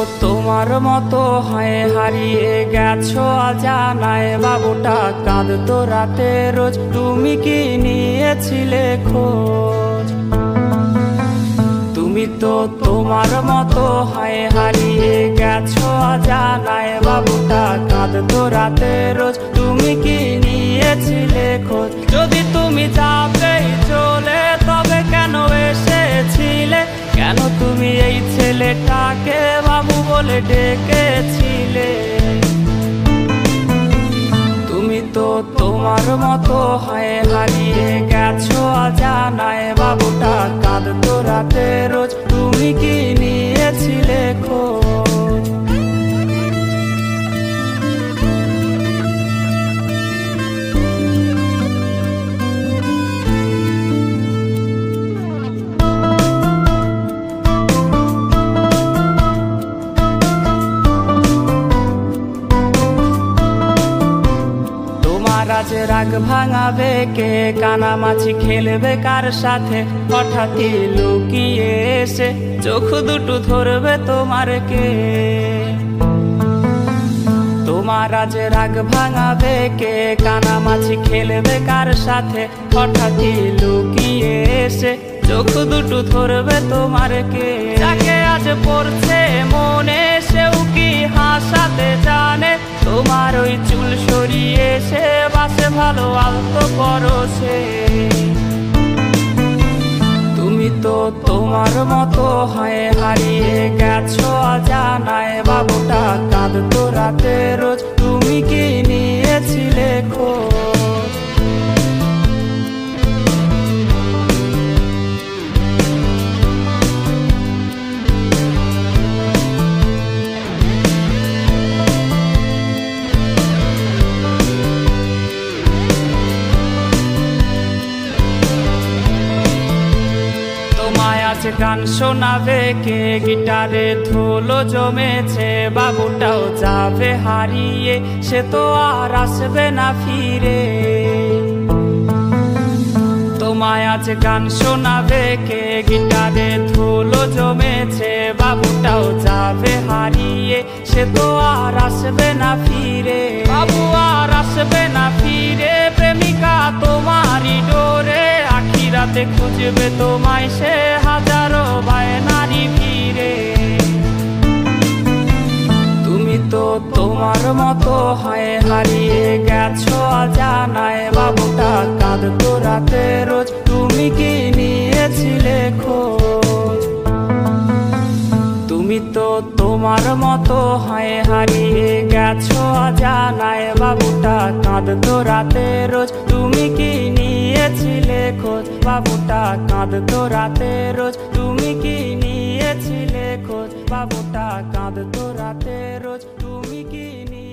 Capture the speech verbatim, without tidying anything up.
তোমার মতো হয় হারিয়ে গেছো অজানায়, বাবুটা কাঁদতো রাতে রোজ, তুমি কি নিয়েছিলে খোঁজ? তুমি তো তোমার মতো হয় হারিয়ে গেছো অজানায়, বাবুটা কাঁদতো রাতে রোজ, তুমি কি নিয়েছিলে খোঁজ? যদি তুমি যাবেই চলে তবে কেন এসেছিলে? কেন তুমি এই ছেলেটাকে বাবু বলে ডেকেছিলে? তুমি তো তোমার মতো হয় হারিয়ে গেছো অজানায়, বাবুটা কাঁদতো রাতে রোজ, তুমি কি নিয়েছিলে খোঁজ? আজ রাগ ভাঙাবে কে? কানামাছি খেলবে কার সাথে? হঠাৎই লুকিয়ে এসে চোখ দুটো ধরবে তোমার কে? তোমার আজ রাগ ভাঙাবে কে? কানামাছি খেলবে কার সাথে? হঠাৎই লুকিয়ে এসে চোখ দুটো ধরবে তোমার কে? যাকে আজ পড়ছে মনে সেও কি হাসাতে জানে? তোমার ওই চুল সরিয়ে সে বাসে ভালো আলতো পরশে। তুমি তো তোমার মতো হয় হারিয়ে গেছো অজানায়, বাবুটা কাঁদতো রাতে রোজ, তুমি কি নিয়েছিলে খোঁজ? আজ গান শোনাবে কে? গিটারে ধুলো জমেছে, বাবুটাও যাবে হারিয়ে, সে তো আর আসবে না ফিরে। তোমায় আজ গান শোনাবে কে? গিটারে ধুলো জমেছে, বাবুটাও যাবে হারিয়ে, সে তো আর আসবে না ফিরে। বাবু আর আসবে না ফিরে, প্রেমিকা তোমারই ডোরে, আখিরাতে খুঁজবে তোমায় সে হাজারো বায়নারি ভিড়ে। তুমি তো তোমার মতো হয় হারিয়ে গেছো অজানায়, বাবুটা কাঁদতো রাতে রোজ, তুমি কি নিয়েছিলে খোঁজ? তুমি তো তোমার মতো হয় হারিয়ে গেছো অজানায়, বাবুটা কাঁদতো রাতে রোজ, তুমি কি নিয়েছিলে খোঁজ? বাবুটা কাঁদতো রাতে রোজ, তুমি কি নিয়েছিলে খোঁজ? বাবুটা কাঁদতো রাতে রোজ, তুমি কি